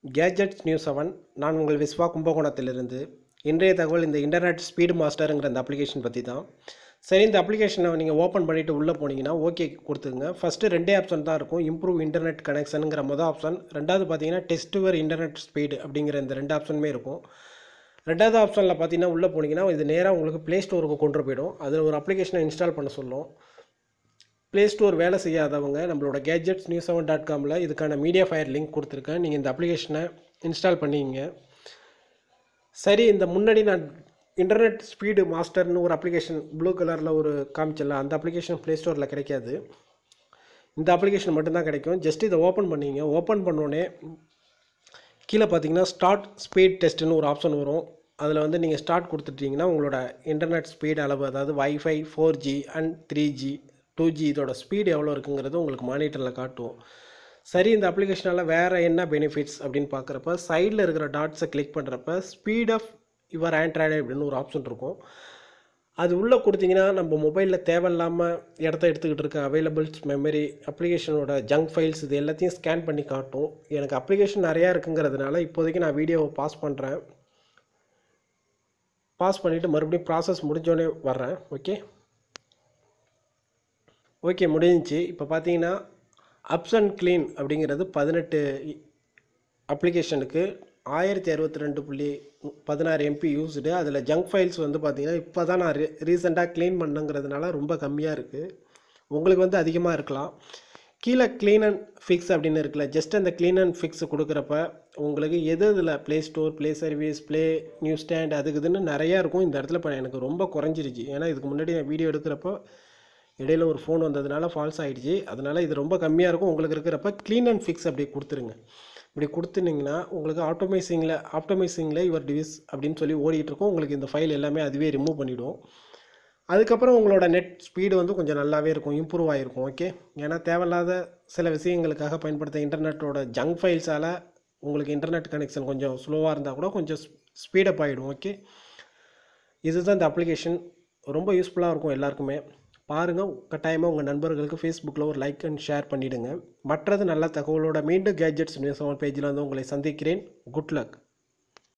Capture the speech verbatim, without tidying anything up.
Gadgets news seven. நான் உங்கள் விஸ்வா கும்பகோணத்திலிருந்து. இன்றைய தகவல் இந்த இன்டர்நெட் ஸ்பீடு மாஸ்டருங்கிற இந்த அப்ளிகேஷன் பற்றி தான். சரி, இந்த அப்ளிகேஷனை நீங்கள் ஓப்பன் பண்ணிவிட்டு உள்ளே போனீங்கன்னா ஓகே கொடுத்துங்க. ஃபஸ்ட்டு ரெண்டே ஆப்ஷன் தான் இருக்கும். இம்ப்ரூவ் இன்டர்நெட் கனெக்ஷனுங்கிற மொதல் ஆப்ஷன். ரெண்டாவது பார்த்தீங்கன்னா டெஸ்ட் யுவர் இன்டர்நெட் ஸ்பீடு அப்படிங்கிற இந்த ரெண்டு ஆப்ஷனுமே இருக்கும். ரெண்டாவது ஆப்ஷனில் பார்த்தீங்கன்னா உள்ளே போனீங்கன்னா இது நேராக உங்களுக்கு ப்ளே ஸ்டோருக்கு கொண்டு போயிடும். அதில் ஒரு அப்ளிகேஷனை இன்ஸ்டால் பண்ண சொல்லும். ப்ளே ஸ்டோர் வேலை செய்யாதவங்க நம்மளோட கேஜெட்ஸ் நியூஸ் செவன் டாட் காமில் இதுக்கான மீடியா ஃபயர் லிங்க் கொடுத்துருக்கேன். நீங்கள் இந்த அப்ளிகேஷனை இன்ஸ்டால் பண்ணிங்க. சரி, இந்த முன்னாடி நான் இன்டர்நெட் ஸ்பீடு மாஸ்டர்னு ஒரு அப்ளிகேஷன் ப்ளூ கலரில் ஒரு காமிச்சல, அந்த அப்ளிகேஷன் ப்ளே ஸ்டோரில் கிடைக்காது. இந்த அப்ளிகேஷன் மட்டும்தான் கிடைக்கும். ஜஸ்ட் இதை ஓப்பன் பண்ணிங்க. ஓப்பன் பண்ணோடனே கீழே பார்த்தீங்கன்னா ஸ்டார்ட் ஸ்பீட் டெஸ்ட்டுன்னு ஒரு ஆப்ஷன் வரும். அதில் வந்து நீங்கள் ஸ்டார்ட் கொடுத்துட்டிங்கன்னா உங்களோட இன்டர்நெட் ஸ்பீட் அளவு, அதாவது wifi four G and three G two G இதோட ஸ்பீடு எவ்வளோ இருக்குங்கிறது உங்களுக்கு மானிட்டரில் காட்டும். சரி, இந்த அப்ளிகேஷனால் வேறு என்ன பெனிஃபிட்ஸ் அப்படின்னு பார்க்குறப்ப சைடில் இருக்கிற டாட்ஸை கிளிக் பண்ணுறப்ப ஸ்பீட் ஆஃப் யுவர் ஆண்ட்ராய்டு அப்படின்னு ஒரு ஆப்ஷன் இருக்கும். அது உள்ளே கொடுத்தீங்கன்னா நம்ம மொபைலில் தேவையில்லாமல் இடத்த எடுத்துக்கிட்டு இருக்க அவைலபிள்ஸ் மெமரி, அப்ளிகேஷனோட ஜங்க் ஃபைல்ஸ் இது எல்லாத்தையும் ஸ்கேன் பண்ணி காட்டும். எனக்கு அப்ளிகேஷன் நிறையா இருக்குங்கிறதுனால இப்போதைக்கு நான் வீடியோவை பாஸ் பண்ணுறேன். பாஸ் பண்ணிவிட்டு மறுபடியும் ப்ராசஸ் முடிஞ்சோடனே வர்றேன். ஓகே ஓகே முடிஞ்சிச்சு. இப்போ பார்த்தீங்கன்னா அப்ஸ் அண்ட் க்ளீன் அப்படிங்கிறது பதினெட்டு அப்ளிகேஷனுக்கு ஆயிரத்தி அறுபத்தி ரெண்டு புள்ளி பதினாறு எம்பி யூஸ்டு. அதில் ஜங்க் ஃபைல்ஸ் வந்து பார்த்திங்கன்னா இப்போ தான் நான் ரீ ரீசெண்டாக க்ளீன் பண்ணுங்கிறதுனால ரொம்ப கம்மியாக இருக்குது. உங்களுக்கு வந்து அதிகமாக இருக்கலாம். கீழே க்ளீன் அண்ட் ஃபிக்ஸ் அப்படின்னு இருக்குல்ல, ஜஸ்ட் அந்த க்ளீன் அண்ட் ஃபிக்ஸ் கொடுக்குறப்ப உங்களுக்கு எது இதில் Play Store, Play Service, Play Newsstand அதுக்கு இதுன்னு நிறையா இருக்கும். இந்த இடத்துல இப்போ எனக்கு ரொம்ப குறைஞ்சிருச்சு. ஏன்னா இதுக்கு முன்னாடி நான் வீடியோ எடுக்கிறப்போ இடையில் ஒரு ஃபோன் வந்ததுனால ஃபால்ஸ் ஆகிடுச்சு. அதனால் இது ரொம்ப கம்மியாக இருக்கும். உங்களுக்கு இருக்கிறப்ப க்ளீன் அண்ட் ஃபிக்ஸ் அப்படி கொடுத்துருங்க. இப்படி கொடுத்துட்டிங்கன்னா உங்களுக்கு ஆட்டோமைசிங்கில் ஆப்டமைசிங்கில் யுவர் டிவைஸ் அப்படின்னு சொல்லி ஓடிட்டுருக்கும். உங்களுக்கு இந்த ஃபைல் எல்லாமே அதுவே ரிமூவ் பண்ணிவிடும். அதுக்கப்புறம் உங்களோட நெட் ஸ்பீடு வந்து கொஞ்சம் நல்லாவே இருக்கும், இம்ப்ரூவ் ஆகிருக்கும். ஓகே, ஏன்னா தேவையில்லாத சில விஷயங்களுக்காக பயன்படுத்த இன்டர்நெட்டோட ஜங்க் ஃபைல்ஸால் உங்களுக்கு இன்டர்நெட் கனெக்ஷன் கொஞ்சம் ஸ்லோவாக இருந்தால் கூட கொஞ்சம் ஸ்பீடப் ஆகிடும். ஓகே, இதுதான் இந்த அப்ளிகேஷன். ரொம்ப யூஸ்ஃபுல்லாக இருக்கும் எல்லாருக்குமே. பாருங்கள், கட்டாயமாக உங்கள் நண்பர்களுக்கு ஃபேஸ்புக்கில் ஒரு லைக் அண்ட் ஷேர் பண்ணிவிடுங்க. மற்றது நல்ல தகவலோட மீண்டும் கேஜெட்ஸ் நியூஸ் செவன் பேஜில் வந்து உங்களை சந்திக்கிறேன். Good luck.